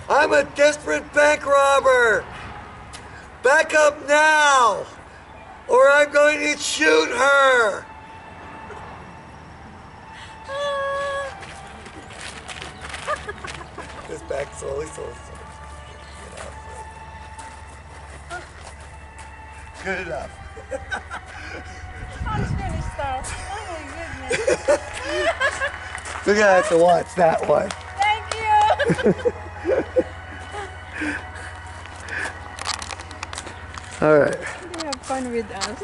I'm a desperate bank robber. Back up now, or I'm going to shoot her. Just back slowly, slowly, slowly. Good enough. I'm finished though. Oh my goodness. We're gonna have to watch that one. Thank you. All right. They have fun with us.